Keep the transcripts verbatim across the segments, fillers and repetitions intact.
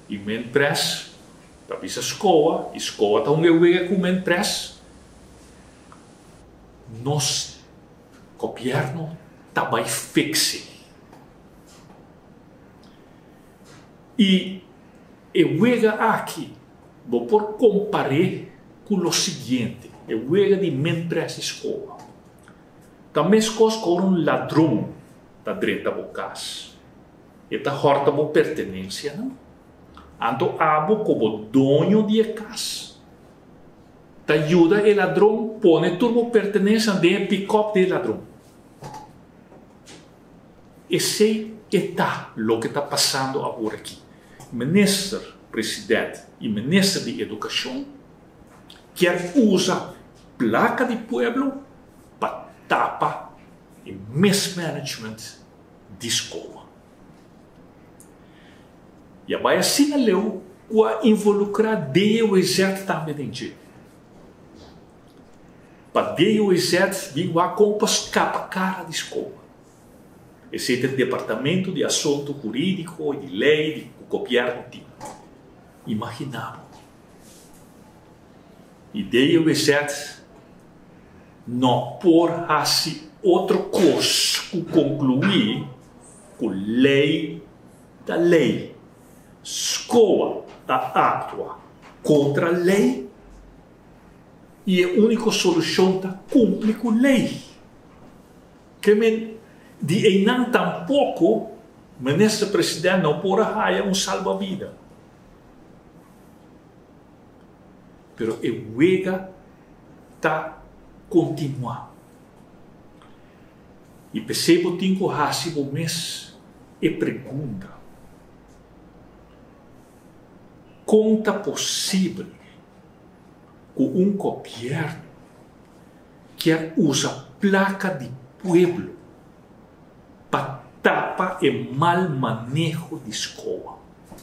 e men pres, para bisa escola, escola tá um eu com men pres, nos governo também fixe. E eu vejo aqui, vou por comparar com o seguinte, eu vejo de men pres escola. Também escola com um ladrão da direita bocas. E tá horta bo pertenência, não? Ando abo como dono de casa. Tá ajuda o ladrão, põe turbo pertenência de pick-up de ladrão. Esse é tá o que está passando agora aqui. Ministro, presidente e ministro de educação quer usar placa de pueblo para tapar o mismanagement de escola. E a Baia sinalou que a involucrar de o exército também em dia. Para de o exército vir a compas capa cara de escola. Esse é o departamento de assunto jurídico e de lei de governo. Imaginamos. E de o exército não por assim outra coisa que concluir com lei da lei. Escola está atua contra a lei e a única solução está cumprir com a lei. Que men, de Enan tampouco, o ministro-presidente não pode haver um salva-vida. Mas o Uega está continuando. E percebo que tenho que mês e pergunta. Conta possível que um governo que usa placa de pueblo para tapar o mal manejo de escola.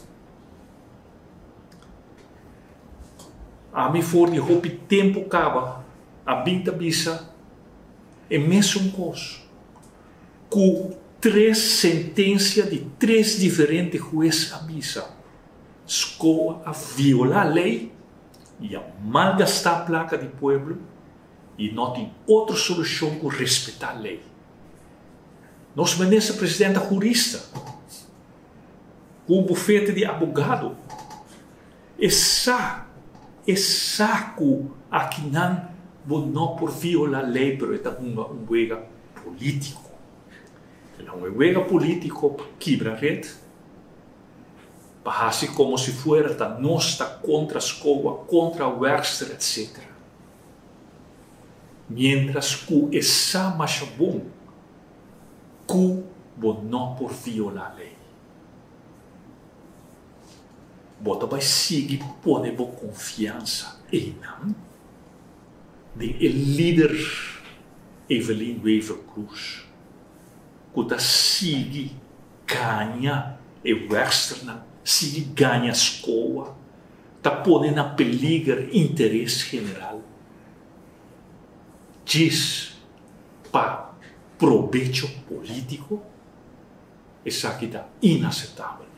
A mim for de roupa tempo acaba, a binta bisa é mesmo coisa. Com três sentenças de três diferentes juízes a bisa. Escola a violar a lei e a malgastar a placa de pueblo e não tem outra solução que respeitar a lei. Nosso ministro-presidente é jurista, com um bufete de advogado, e sabe, e sabe que não não por violar a lei, mas é um um vega político. É um vega político quebra a rede. Assim como se fuera da nossa contra a escola, contra o Webster, etcétera. Mientras que essa mais bom, que não por violar a lei. Bota vai seguir poner confiança em não de líder Evelyn Weaver Cruz, que está seguir ganha o Webster se ganha a escola, está pondo em peligro interesse general. Diz para proveito político, isso aqui está inaceitável.